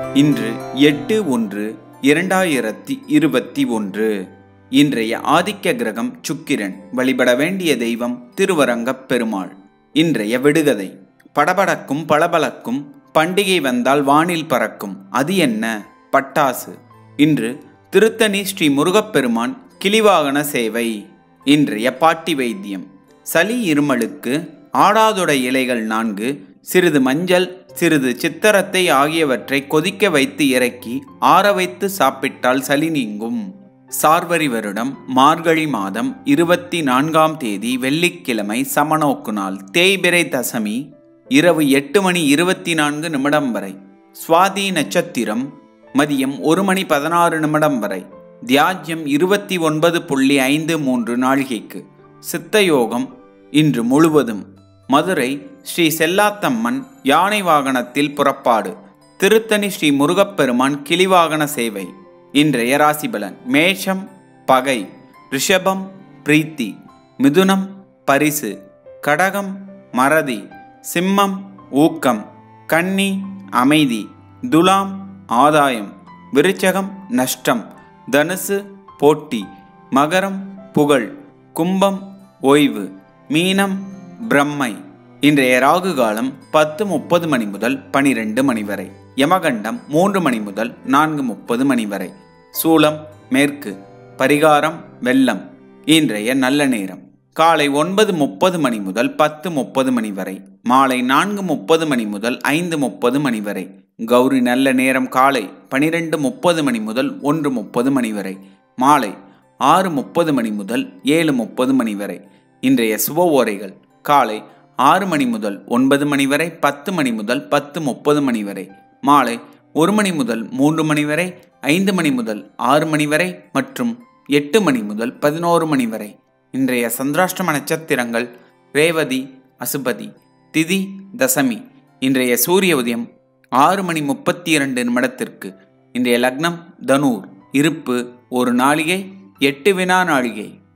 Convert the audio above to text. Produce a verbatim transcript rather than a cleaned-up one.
இன்று எட்டு ஒன்று இரண்டாயிரத்தி இருபத்தி ஒன்று. இன்றைய ஆதிக்க கிரகம் சுக்கிரன். வழிபட வேண்டிய தெய்வம் திருவரங்கப் பெருமாள். இன்றைய விடுகதை. படபடக்கும் பளபளக்கும் பண்டிகை வந்தால் வானில் பறக்கும். அது என்ன? பட்டாசு. இன்று திருத்தணி ஸ்ரீ முருகப்பெருமான் கிளிவாகன சேவை. இன்றைய பாட்டி வைத்தியம். சளி இருமலுக்கு ஆடாதொடை இலைகள் நான்கு, சிறிது மஞ்சள், சிறிது சித்தரத்தை ஆகியவற்றை கொதிக்க வைத்து இறக்கி ஆற வைத்து சாப்பிட்டால் சளி நீங்கும். சார்வரி வருடம் மார்கழி மாதம் இருபத்தி நான்காம் தேதி வெள்ளிக்கிழமை, சமநோக்கு நாள், தேய்பிறை தசமி, இரவு எட்டு மணி இருபத்தி நான்கு நிமிடம் வரை. சுவாதி நட்சத்திரம் மதியம் ஒரு மணி பதினாறு நிமிடம் வரை. தியாஜ்யம் இருபத்தி ஒன்பது புள்ளி ஐந்து மூன்று நாழிகைக்கு. சித்தயோகம் இன்று முழுவதும். மதுரை ஸ்ரீ செல்லாத்தம்மன் யானை வாகனத்தில் புறப்பாடு. திருத்தணி ஸ்ரீ முருகப்பெருமான் கிளிவாகன சேவை. இன்றைய ராசி பலன். மேஷம் பகை, ரிஷபம் பிரீத்தி, மிதுனம் பரிசு, கடகம் மறதி, சிம்மம் ஊக்கம், கன்னி அமைதி, துலாம் ஆதாயம், விருச்சகம் நஷ்டம், தனுசு போட்டி, மகரம் புகழ், கும்பம் ஓய்வு, மீனம் பிரம்மை. இன்றைய ராகு காலம் பத்து முப்பது மணி முதல் பனிரெண்டு மணி வரை. யமகண்டம் மூன்று மணி முதல் நான்கு முப்பது மணி வரை. சூலம் மேற்கு. பரிகாரம் வெள்ளம். இன்றைய நல்ல நேரம் காலை ஒன்பது முப்பது மணி முதல் பத்து முப்பது மணி வரை. மாலை நான்கு முப்பது மணி முதல் ஐந்து முப்பது மணி வரை. கௌரி நல்ல நேரம் காலை பனிரெண்டு முப்பது மணி முதல் ஒன்று முப்பது மணி வரை. மாலை ஆறு முப்பது மணி முதல் ஏழு முப்பது மணி வரை. இன்றைய சுப ஓரைகள் காலை ஆறு மணி முதல் ஒன்பது மணி வரை, பத்து மணி முதல் பத்து முப்பது மணி வரை. மாலை ஒரு மணி முதல் மூன்று மணி வரை, ஐந்து மணி முதல் ஆறு மணி வரை மற்றும் எட்டு மணி முதல் பதினோரு மணி வரை. இன்றைய சந்திராஷ்டம நட்சத்திரங்கள் ரேவதி, அசுபதி, திதி, தசமி. இன்றைய சூரிய உதயம் ஆறு மணி முப்பத்தி இரண்டு நிமிடத்திற்கு. இன்றைய லக்னம் தனூர். இருப்பு ஒரு நாளிகை, எட்டு வினா நாளிகை.